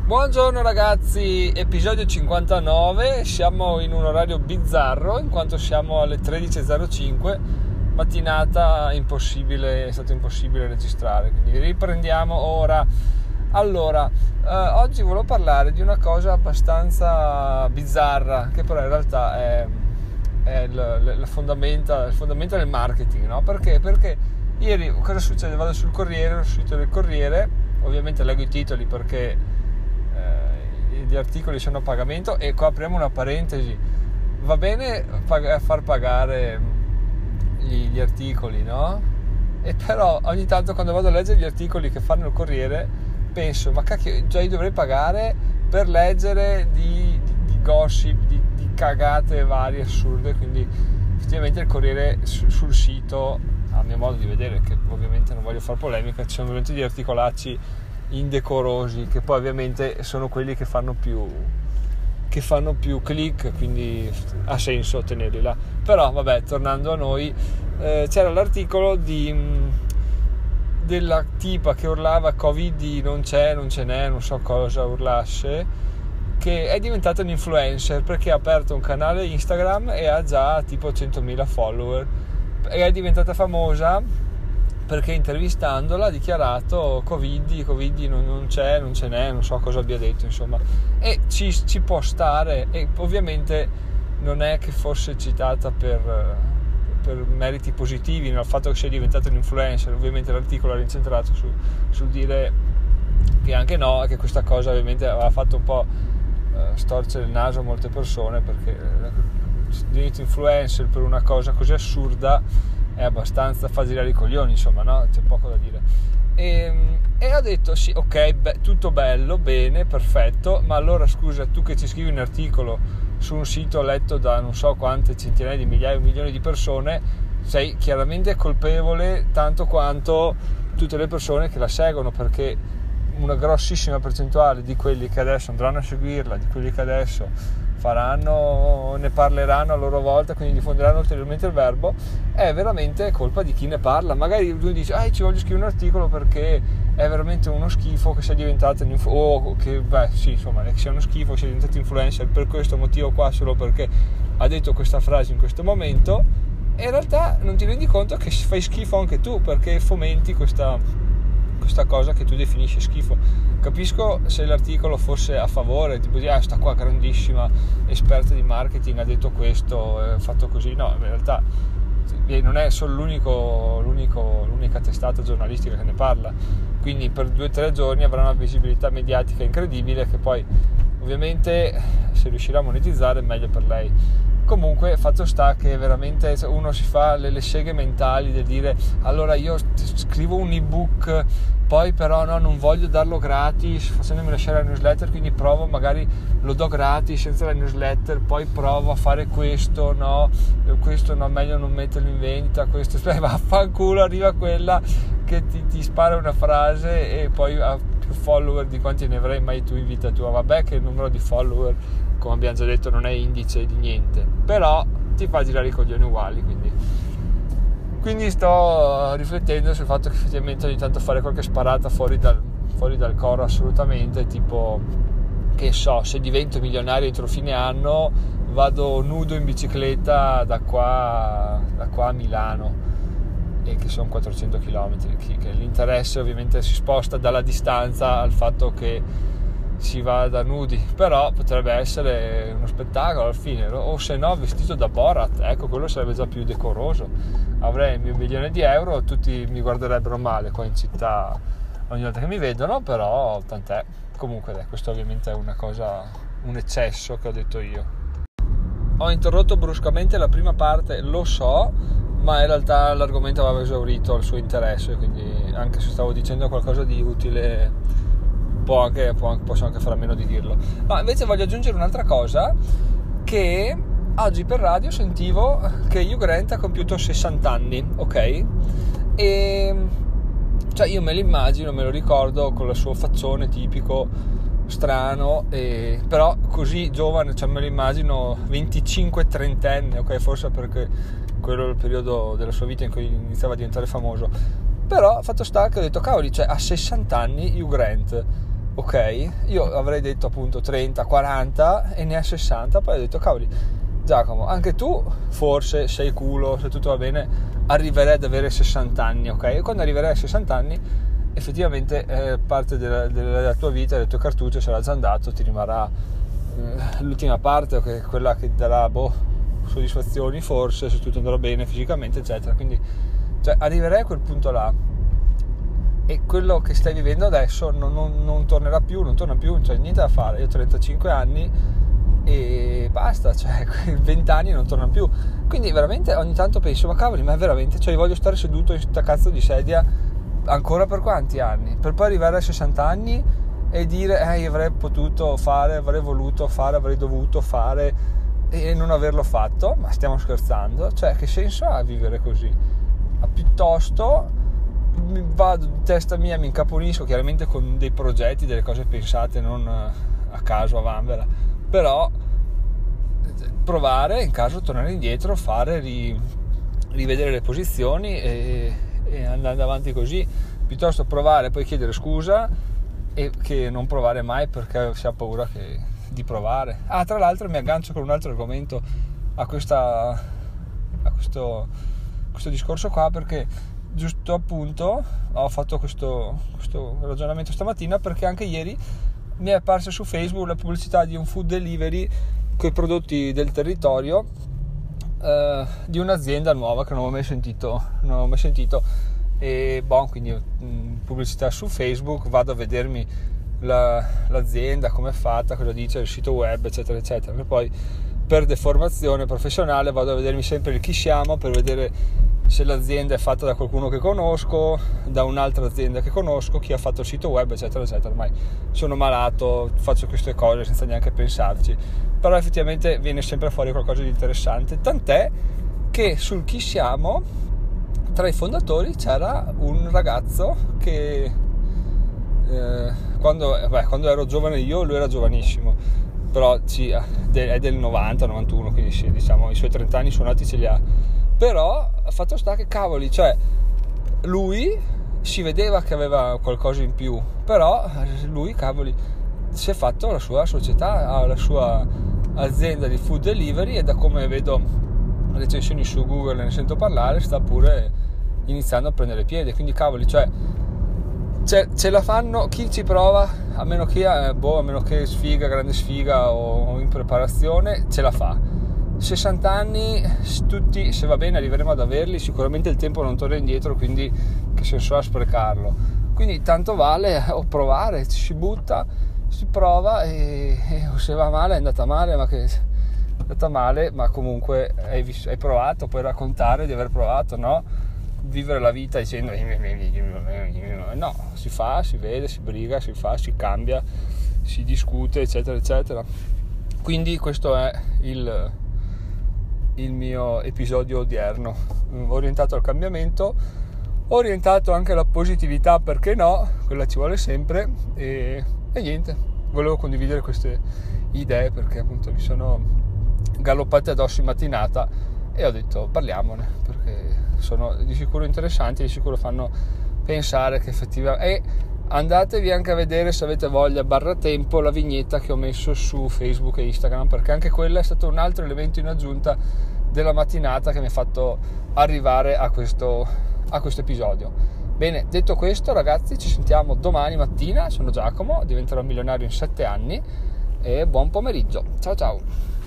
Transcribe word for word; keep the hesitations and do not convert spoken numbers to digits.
Buongiorno ragazzi, episodio cinquantanove, siamo in un orario bizzarro in quanto siamo alle tredici e zero cinque, mattinata impossibile, è stato impossibile registrare, quindi riprendiamo ora. Allora, eh, oggi volevo parlare di una cosa abbastanza bizzarra, che però in realtà è, è il, il, fondamenta, il fondamento del marketing, no? Perché? Perché ieri cosa succede? Vado sul Corriere, sul sito del Corriere, ovviamente leggo i titoli perché gli articoli sono a pagamento, e qua apriamo una parentesi: va bene pag- far pagare gli, gli articoli, no? E però ogni tanto quando vado a leggere gli articoli che fanno il Corriere penso, ma cacchio, già io dovrei pagare per leggere di, di, di gossip, di, di cagate varie assurde. Quindi effettivamente il Corriere su, sul sito, a mio modo di vedere, che ovviamente non voglio fare polemica, ci sono veramente degli articolacci indecorosi, che poi ovviamente sono quelli che fanno più che fanno più click, quindi ha senso tenerli là. Però vabbè, tornando a noi, eh, c'era l'articolo di della tipa che urlava Covid non c'è, non ce n'è, non so cosa urlasse, che è diventata un influencer perché ha aperto un canale Instagram e ha già tipo centomila follower, e è diventata famosa perché intervistandola ha dichiarato Covid, Covid non, non c'è, non ce n'è, non so cosa abbia detto, insomma, e ci, ci può stare. E ovviamente non è che fosse citata per, per meriti positivi nel fatto che sia diventata un influencer. Ovviamente l'articolo era incentrato su, sul dire che anche no, che questa cosa ovviamente aveva fatto un po' eh, storcere il naso a molte persone, perché eh, diventi influencer per una cosa così assurda è abbastanza fa girare i coglioni, insomma, no? C'è poco da dire. E, e ho detto sì, ok, be- tutto bello, bene, perfetto, ma allora scusa, tu che ci scrivi un articolo su un sito letto da non so quante centinaia di migliaia o milioni di persone, sei chiaramente colpevole tanto quanto tutte le persone che la seguono, perché una grossissima percentuale di quelli che adesso andranno a seguirla, di quelli che adesso faranno, ne parleranno a loro volta, quindi diffonderanno ulteriormente il verbo, è veramente colpa di chi ne parla. Magari lui dice, ah, ci voglio scrivere un articolo perché è veramente uno schifo che sia diventato un inf- o che, beh, sì, insomma, che sia uno schifo, che sia diventato influencer per questo motivo qua, solo perché ha detto questa frase in questo momento, e in realtà non ti rendi conto che fai schifo anche tu, perché fomenti questa, questa cosa che tu definisci schifo. Capisco se l'articolo fosse a favore, tipo di ah, sta qua grandissima esperta di marketing ha detto questo, ha fatto così. No, in realtà non è solo l'unico, l'unico, l'unica testata giornalistica che ne parla, quindi per due o tre giorni avrà una visibilità mediatica incredibile, che poi ovviamente se riuscirà a monetizzare è meglio per lei. Comunque fatto sta che veramente uno si fa le, le seghe mentali del dire allora io scrivo un ebook, poi però no, non voglio darlo gratis facendomi lasciare la newsletter, quindi provo, magari lo do gratis senza la newsletter, poi provo a fare questo, no, questo no, meglio non metterlo in vendita, questo, beh, vaffanculo, arriva quella che ti, ti spara una frase e poi ha più follower di quanti ne avrai mai tu in vita tua. Vabbè che il numero di follower, come abbiamo già detto, non è indice di niente, però ti fa girare i coglioni uguali, quindi quindi sto riflettendo sul fatto che effettivamente ogni tanto fare qualche sparata fuori dal, fuori dal coro, assolutamente, tipo, che so, se divento milionario entro fine anno vado nudo in bicicletta da qua, da qua a Milano, e che sono quattrocento chilometri, che l'interesse ovviamente si sposta dalla distanza al fatto che si va da nudi, però potrebbe essere uno spettacolo alla fine, o se no vestito da Borat, ecco, quello sarebbe già più decoroso. Avrei il mio milione di euro, tutti mi guarderebbero male qua in città ogni volta che mi vedono, però tant'è. Comunque dai, questo ovviamente è una cosa, un eccesso che ho detto io. Ho interrotto bruscamente la prima parte, lo so, ma in realtà l'argomento aveva esaurito il suo interesse, quindi anche se stavo dicendo qualcosa di utile può anche, può, posso anche fare a meno di dirlo. Ma invece voglio aggiungere un'altra cosa, che oggi per radio sentivo che Hugh Grant ha compiuto sessanta anni, ok? E cioè io me lo immagino, me lo ricordo con il suo faccione tipico strano, e però così giovane, cioè me lo immagino venticinque trentenne, ok, forse perché quello è il periodo della sua vita in cui iniziava a diventare famoso. Però fatto sta che ho detto, cavoli, cioè a sessanta anni Hugh Grant, ok, io avrei detto appunto trenta, quaranta e ne ha sessanta, poi ho detto cavoli Giacomo, anche tu forse sei culo, se tutto va bene arriverai ad avere sessanta anni, ok? E quando arriverai a sessanta anni effettivamente eh, parte della, della tua vita, del tuo cartuccio sarà già andato, ti rimarrà eh, l'ultima parte, che è quella che darà boh, soddisfazioni forse, se tutto andrà bene fisicamente eccetera, quindi cioè, arriverai a quel punto là e quello che stai vivendo adesso non, non, non tornerà più, non torna più, cioè niente da fare. Io ho trentacinque anni e basta, cioè venti anni non tornano più, quindi veramente ogni tanto penso ma cavoli, ma veramente, cioè voglio stare seduto in sta cazzo di sedia ancora per quanti anni, per poi arrivare a sessanta anni e dire eh io avrei potuto fare, avrei voluto fare, avrei dovuto fare e non averlo fatto, ma stiamo scherzando? Cioè che senso ha vivere così? Ma piuttosto mi vado di testa mia, mi incaponisco chiaramente con dei progetti, delle cose pensate non a caso, a vanvera, però provare, in caso tornare indietro, fare, ri, rivedere le posizioni e, e andare avanti così, piuttosto provare poi chiedere scusa e che non provare mai perché si ha paura che, di provare. Ah, tra l'altro mi aggancio con un altro argomento a questa a questo, questo discorso qua, perché giusto appunto ho fatto questo, questo ragionamento stamattina perché anche ieri mi è apparsa su Facebook la pubblicità di un food delivery con i prodotti del territorio eh, di un'azienda nuova che non avevo mai sentito, non avevo mai sentito e bon, quindi mh, pubblicità su Facebook, vado a vedermi la, l'azienda, come è fatta, cosa dice, il sito web eccetera eccetera, e poi per deformazione professionale vado a vedermi sempre il chi siamo per vedere se l'azienda è fatta da qualcuno che conosco, da un'altra azienda che conosco, chi ha fatto il sito web eccetera eccetera. Ormai sono malato, faccio queste cose senza neanche pensarci, però effettivamente viene sempre fuori qualcosa di interessante, tant'è che sul chi siamo tra i fondatori c'era un ragazzo che eh, quando, beh, quando ero giovane io, lui era giovanissimo, però sì, è del novanta novantuno, quindi sì, diciamo i suoi trenta anni suonati ce li ha. Però fatto sta che cavoli, cioè lui si vedeva che aveva qualcosa in più, però lui cavoli si è fatto la sua società, ha la sua azienda di food delivery e da come vedo recensioni su Google e ne sento parlare sta pure iniziando a prendere piede, quindi cavoli, cioè ce, ce la fanno chi ci prova, a meno che eh, boh, a meno che sfiga, grande sfiga o, o in preparazione, ce la fa. Sessanta anni tutti, se va bene arriveremo ad averli, sicuramente il tempo non torna indietro, quindi che senso ha sprecarlo, quindi tanto vale o provare, ci si butta, si prova e, e se va male è andata male, ma che è andata male, ma comunque hai, hai provato, puoi raccontare di aver provato, no? Vivere la vita dicendo no, si fa, si vede, si briga, si fa, si cambia, si discute eccetera eccetera. Quindi questo è il il mio episodio odierno, orientato al cambiamento, orientato anche alla positività, perché no, quella ci vuole sempre, e, e niente, volevo condividere queste idee perché appunto mi sono galoppate addosso in mattinata e ho detto parliamone perché sono di sicuro interessanti, di sicuro fanno pensare che effettivamente e andatevi anche a vedere, se avete voglia, barra tempo, la vignetta che ho messo su Facebook e Instagram, perché anche quella è stato un altro elemento in aggiunta della mattinata che mi ha fatto arrivare a questo, a questo episodio. Bene, detto questo ragazzi, ci sentiamo domani mattina, sono Giacomo, diventerò milionario in sette anni e buon pomeriggio, ciao ciao.